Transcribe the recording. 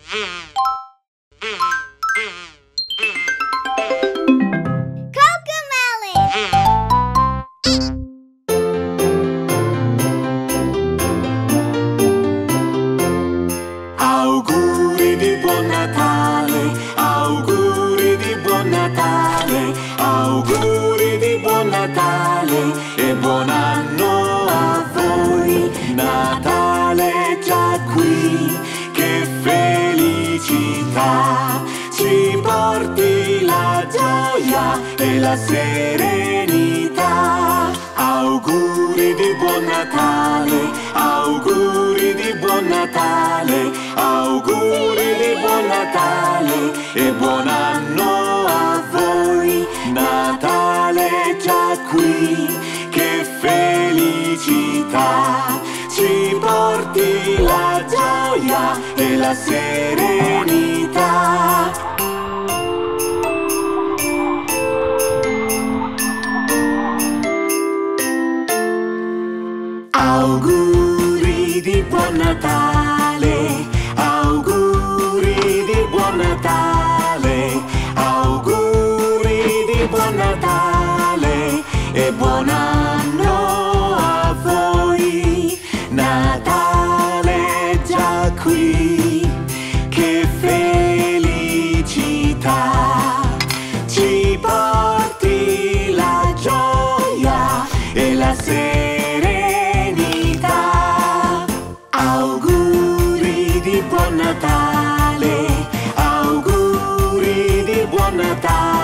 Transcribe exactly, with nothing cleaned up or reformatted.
Auguri di buon Natale, auguri di buon Natale, auguri di buon Natale e buon anno a voi. Natale è già qui, che felicità, ci porti la gioia e la serenità. Auguri di buon Natale, auguri di buon Natale, auguri di buon Natale e buon anno a voi. Natale è già qui, che felicità, ci porti la gioia e la serenità. Auguri di buon Natale, auguri di buon Natale, auguri di buon Natale e buon anno a voi. Natale è già qui, che felicità, ci porti la gioia e la serenità. Auguri di buon Natale, auguri di buon Natale.